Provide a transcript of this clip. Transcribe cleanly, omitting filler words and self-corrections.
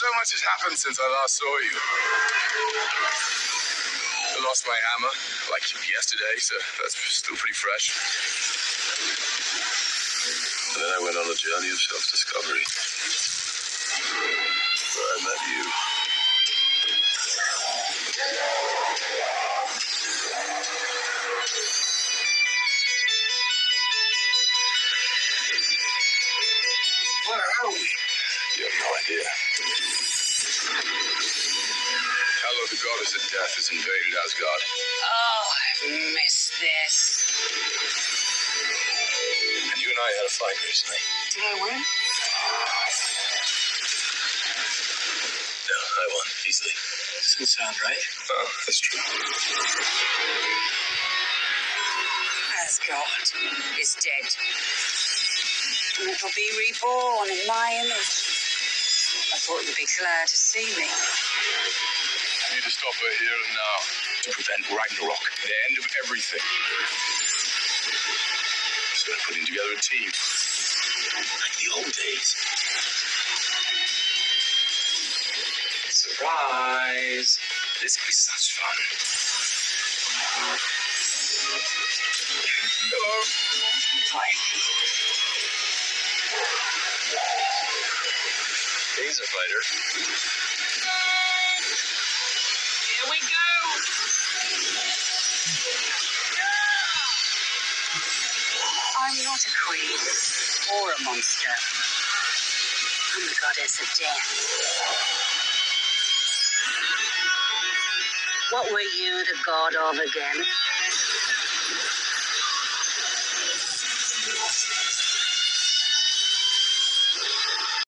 So much has happened since I last saw you. I lost my hammer, like yesterday, so that's still pretty fresh. And then I went on a journey of self-discovery, where I met you. Where are we? You have no idea. Hela, the goddess of death, has invaded Asgard. Oh, I've missed this. And you and I had a fight recently. Did I win? No, I won, easily. Doesn't sound right. Oh, that's true. Asgard is dead. And it'll be reborn in my image. I thought you'd be glad to see me. I need to stop her here and now to prevent Ragnarok, the end of everything. So we're putting together a team, like the old days. Surprise! This will be such fun. Hello. Hi. He's a fighter. Here we go. I'm not a queen or a monster. I'm the goddess of death. What were you the god of again?